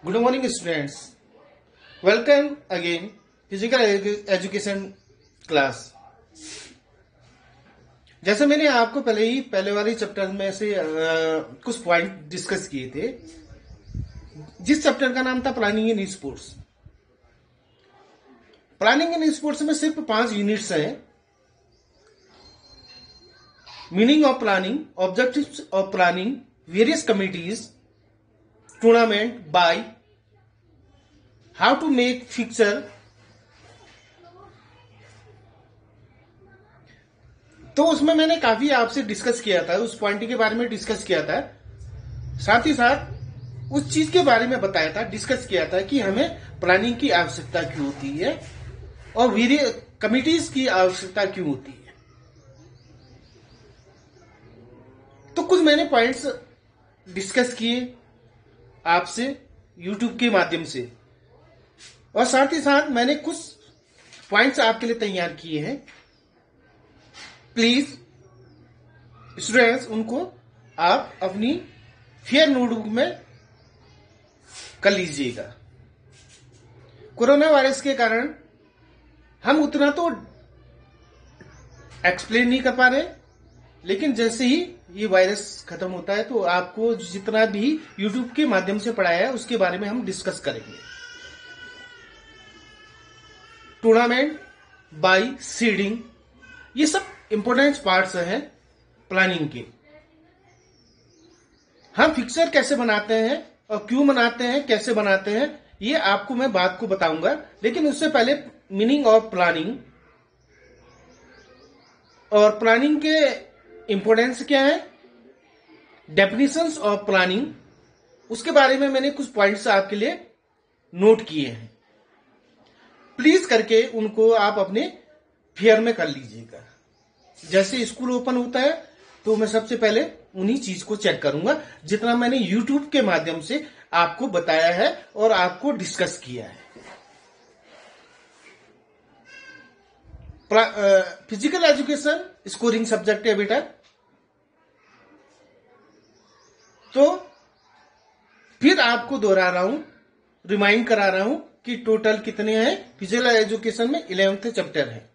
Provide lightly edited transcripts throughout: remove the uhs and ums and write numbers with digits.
Good morning, students. Welcome again, physical education class. जैसे मैंने आपको पहले वाले चैप्टर में से कुछ पॉइंट डिस्कस किए थे, जिस चैप्टर का नाम था planning in sports. Planning in sports में सिर्फ 5 यूनिट्स हैं। Meaning of planning, objectives of planning, various committees, tournament, bye, how to make fixture. तो उसमें मैंने काफी आपसे डिस्कस किया था, उस पॉइंट के बारे में डिस्कस किया था, साथ ही साथ उस चीज के बारे में बताया था, डिस्कस किया था कि हमें प्लानिंग की आवश्यकता क्यों होती है और वेरियस कमिटीज की आवश्यकता क्यों होती है। तो कुछ मैंने पॉइंट्स डिस्कस किए आपसे YouTube के माध्यम से, और साथ ही साथ मैंने कुछ पॉइंट्स आपके लिए तैयार किए हैं। प्लीज स्टूडेंट्स, उनको आप अपनी फेयर नोटबुक में कर लीजिएगा। कोरोना वायरस के कारण हम उतना तो एक्सप्लेन नहीं कर पा रहे, लेकिन जैसे ही ये वायरस खत्म होता है तो आपको जितना भी YouTube के माध्यम से पढ़ाया है उसके बारे में हम डिस्कस करेंगे। टूर्नामेंट, बाय, सीडिंग, ये सब इंपॉर्टेंट पार्ट्स हैं प्लानिंग के। हम फिक्सर कैसे बनाते हैं और क्यों बनाते हैं, कैसे बनाते हैं, ये आपको मैं बात को बताऊंगा। लेकिन उससे पहले मीनिंग ऑफ प्लानिंग और प्लानिंग के इंपॉर्टेंस क्या है, डेफिनेशंस ऑफ प्लानिंग, उसके बारे में मैंने कुछ पॉइंट्स आपके लिए नोट किए हैं। प्लीज करके उनको आप अपने फेयर में कर लीजिएगा। जैसे स्कूल ओपन होता है तो मैं सबसे पहले उन्हीं चीज को चेक करूंगा जितना मैंने YouTube के माध्यम से आपको बताया है और आपको डिस्कस किया है। फिजिकल एजुकेशन स्कोरिंग सब्जेक्ट है बेटा, तो फिर आपको दोहरा रहा हूं, रिमाइंड करा रहा हूं कि टोटल कितने हैं फिजिकल एजुकेशन में। 11th चैप्टर है,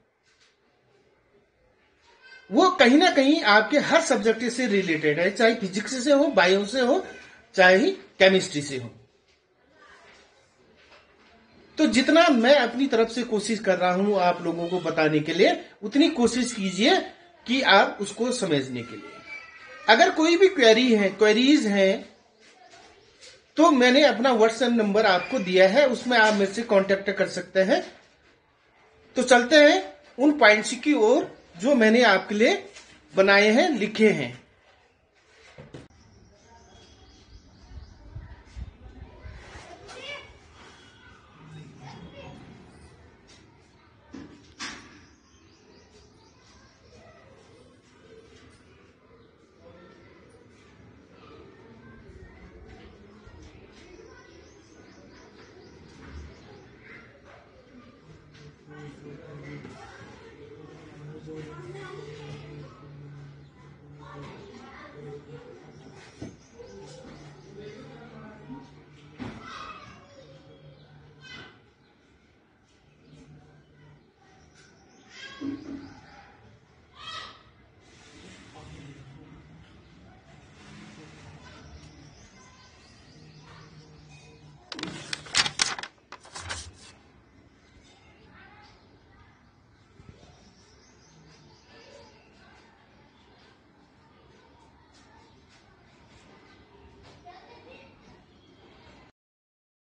वो कहीं ना कहीं आपके हर सब्जेक्ट से रिलेटेड है, चाहे फिजिक्स से हो, बायो से हो, चाहे केमिस्ट्री से हो। तो जितना मैं अपनी तरफ से कोशिश कर रहा हूं आप लोगों को बताने के लिए, उतनी कोशिश कीजिए कि आप उसको समझने के लिए। अगर कोई भी क्वेरीज हैं तो मैंने अपना व्हाट्सएप नंबर आपको दिया है, उसमें आप मेरे से कांटेक्ट कर सकते हैं। तो चलते हैं उन पॉइंट्स की ओर जो मैंने आपके लिए बनाए हैं, लिखे हैं।